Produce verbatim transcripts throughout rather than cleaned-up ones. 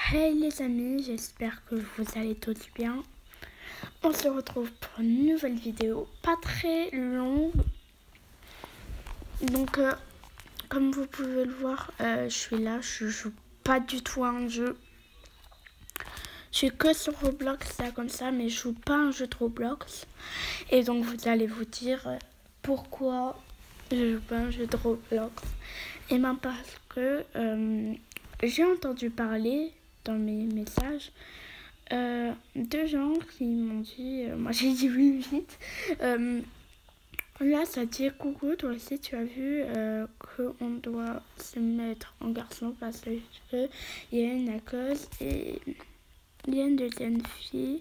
Hey les amis, j'espère que vous allez tous bien. On se retrouve pour une nouvelle vidéo, pas très longue. Donc, euh, comme vous pouvez le voir, euh, je suis là, je joue pas du tout à un jeu. Je suis que sur Roblox, là comme ça, mais je joue pas à un jeu de Roblox. Et donc vous allez vous dire euh, pourquoi je joue pas à un jeu de Roblox. Et bien parce que euh, j'ai entendu parler dans mes messages euh, de gens qui m'ont dit, euh, moi j'ai dit oui vite, euh, là ça dit coucou, toi aussi tu as vu euh, qu'on doit se mettre en garçon parce que il y a une à cause et il y a une deuxième fille.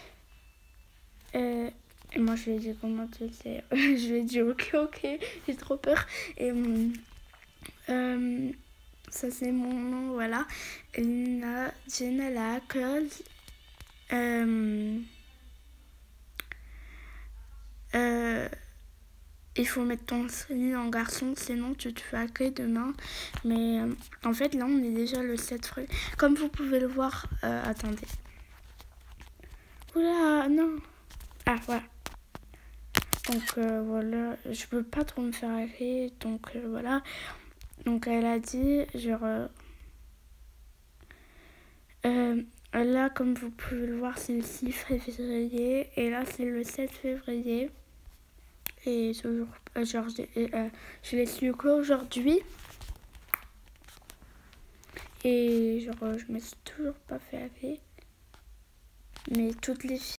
Euh, et moi je lui ai dit comment tu sais. Je lui ai dit ok ok, j'ai trop peur. Et euh, ça c'est mon nom, voilà. Lina, Jenna la cause. Euh, euh, il faut mettre ton signe en garçon, sinon tu te fais hacker demain. Mais euh, en fait là on est déjà le sept février. Comme vous pouvez le voir, euh, attendez. Oula, non. Ah voilà. Donc euh, voilà, je peux pas trop me faire hacker, donc euh, voilà. Donc elle a dit, genre, euh, euh, là comme vous pouvez le voir c'est le six février et là c'est le sept février. Et ce jour, euh, genre, euh, je l'ai su qu'aujourd'hui. Et genre, je me suis toujours pas fait hacker. Mais toutes les filles